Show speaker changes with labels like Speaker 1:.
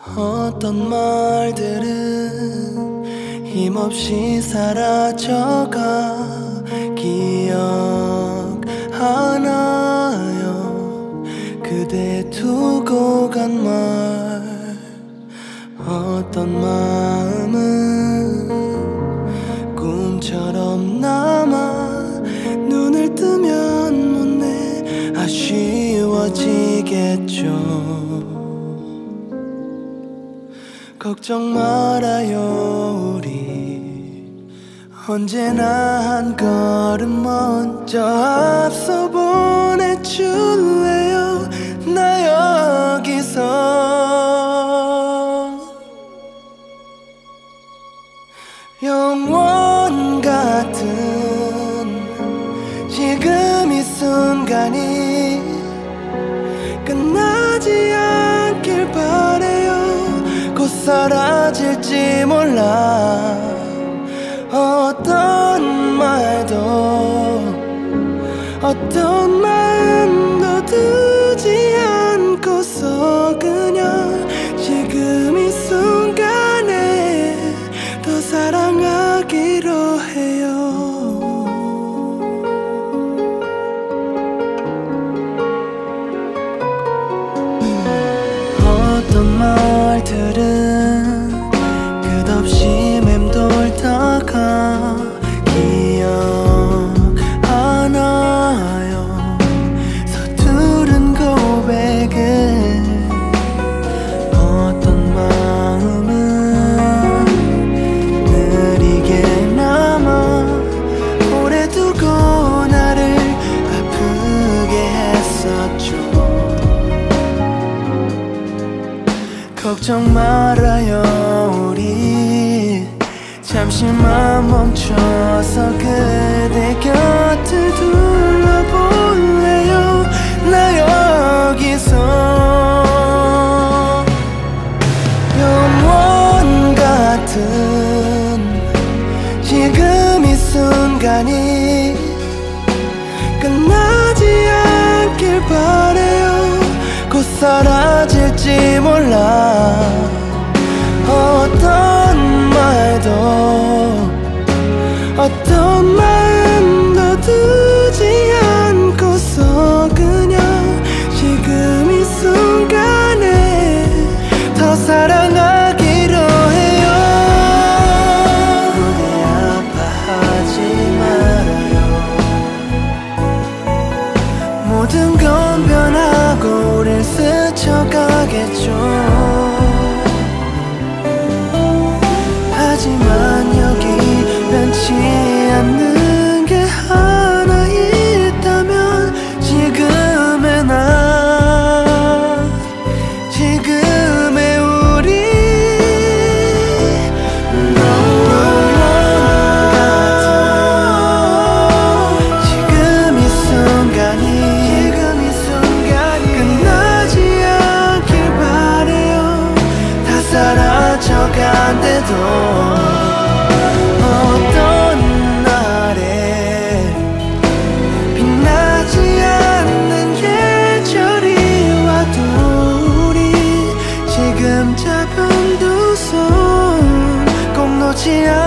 Speaker 1: 어떤 말들은 힘없이 사라져가 기억하나요? 그대 두고 간 말. 어떤 마음은 꿈처럼 남아 눈을 뜨면 못내 아쉬워지겠죠. 걱정 말아요, 우리 언제나 한 걸음 먼저 앞서 보내줄래요? 나 여기서 영원 같은 지금 이 순간이 끝나지 않길 바래요. 곧 사라질지 몰라. 어떤 말도 어떤 마음도 두지 않고서 그냥 지금 이 순간에 더 사랑하기로 해요. 어떤 말들은 끝없이 맴돌다가 기억하나요? 서투른 고백을. 어떤 마음은 느리게 남아 오래 두고 나를 아프게 했었죠. 걱정 말아요, 우리 잠시만 멈춰서 그대 곁을 둘러볼래요? 나 여기서 영원 같은 지금 이 순간이 끝나지 않길 바래요. 곧 사라질지 몰라. 어떤 말도 어떤 마음도 두지 않고서 그냥 지금 이 순간에 더 사랑하기로 해요. 부디 아파하지 말아요. 모든 건 변하고 우릴 스쳐가겠죠. 하지만 여기 변치 않는 게 하나 있다면 지금의 나, 지금의 우리. 너무 같은 지금 이 순간이 끝나지 않길 바래요. 다 사라져간대도 어떤 날에 빛나지 않는 계절이 와도 우리 지금 잡은 두 손 꼭 놓지 않아.